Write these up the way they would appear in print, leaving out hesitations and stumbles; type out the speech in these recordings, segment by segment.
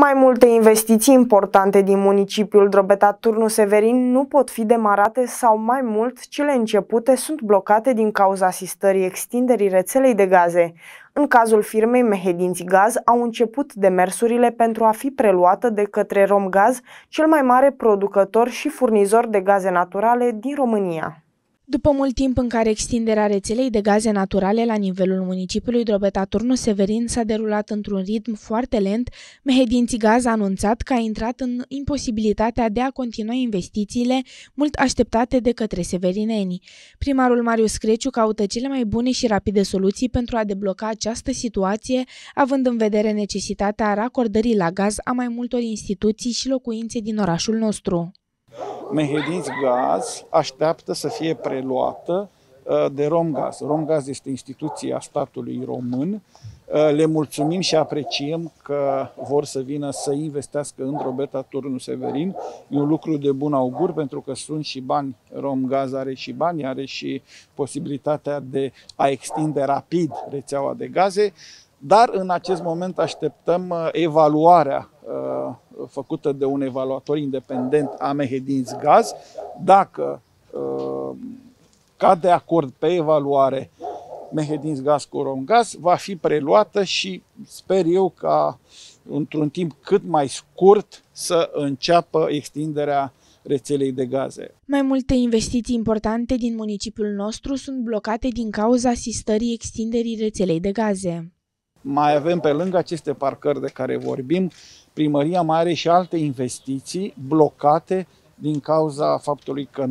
Mai multe investiții importante din municipiul Drobeta-Turnu Severin nu pot fi demarate sau, mai mult, cele începute sunt blocate din cauza asistării extinderii rețelei de gaze. În cazul firmei Mehedinți Gaz au început demersurile pentru a fi preluată de către Romgaz, cel mai mare producător și furnizor de gaze naturale din România. După mult timp în care extinderea rețelei de gaze naturale la nivelul municipiului Drobeta-Turnu Severin s-a derulat într-un ritm foarte lent, Mehedinți Gaz a anunțat că a intrat în imposibilitatea de a continua investițiile mult așteptate de către severineni. Primarul Marius Creciu caută cele mai bune și rapide soluții pentru a debloca această situație, având în vedere necesitatea racordării la gaz a mai multor instituții și locuințe din orașul nostru. Mehedinți Gaz așteaptă să fie preluată de Romgaz. Romgaz este instituția statului român. Le mulțumim și apreciem că vor să vină să investească în Drobeta-Turnu Severin. E un lucru de bun augur pentru că sunt și bani. Romgaz are și bani, are și posibilitatea de a extinde rapid rețeaua de gaze. Dar în acest moment așteptăm evaluarea făcută de un evaluator independent a Mehedinți Gaz. Dacă cade de acord pe evaluare Mehedinți Gaz cu Romgaz, va fi preluată și sper eu ca într-un timp cât mai scurt să înceapă extinderea rețelei de gaze. Mai multe investiții importante din municipiul nostru sunt blocate din cauza asistării extinderii rețelei de gaze. Mai avem, pe lângă aceste parcări de care vorbim, primăria mai are și alte investiții blocate din cauza faptului că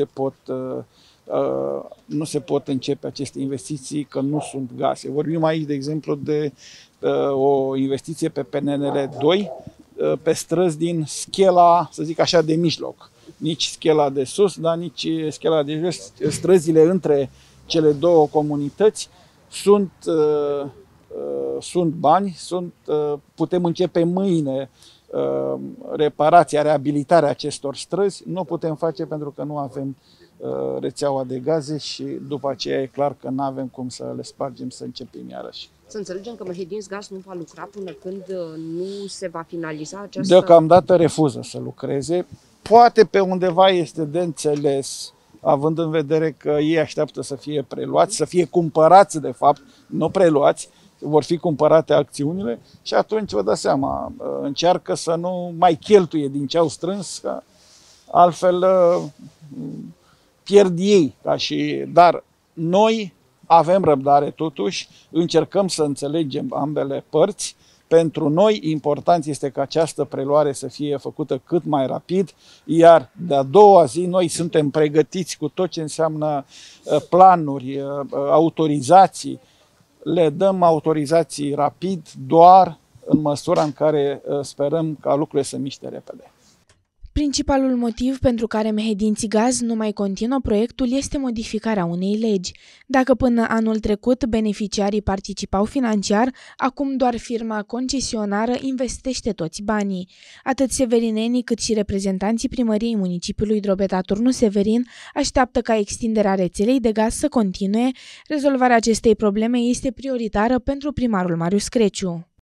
nu se pot începe aceste investiții, că nu sunt gaze. Vorbim aici, de exemplu, de o investiție pe PNL 2, pe străzi din schela, să zic așa, de mijloc. Nici schela de sus, dar nici schela de jos. Străzile între cele două comunități sunt bani, putem începe mâine reparația, reabilitarea acestor străzi. Nu putem face pentru că nu avem rețeaua de gaze și după aceea e clar că nu avem cum să le spargem să începem iarăși. Să înțelegem că Mehedinți Gaz nu va lucra până când nu se va finaliza această... Deocamdată refuză să lucreze. Poate pe undeva este de înțeles, având în vedere că ei așteaptă să fie preluați, să fie cumpărați de fapt, nu preluați, vor fi cumpărate acțiunile și atunci vă dați seama, încearcă să nu mai cheltuie din ce au strâns, că altfel pierd ei. Dar noi avem răbdare totuși, încercăm să înțelegem ambele părți. Pentru noi important este ca această preluare să fie făcută cât mai rapid, iar de-a doua zi noi suntem pregătiți cu tot ce înseamnă planuri, autorizații. Le dăm autorizații rapid, doar în măsura în care sperăm ca lucrurile să miște repede. Principalul motiv pentru care Mehedinți Gaz nu mai continuă proiectul este modificarea unei legi. Dacă până anul trecut beneficiarii participau financiar, acum doar firma concesionară investește toți banii. Atât severinenii cât și reprezentanții primăriei municipiului Drobeta-Turnu Severin așteaptă ca extinderea rețelei de gaz să continue. Rezolvarea acestei probleme este prioritară pentru primarul Marius Creciu.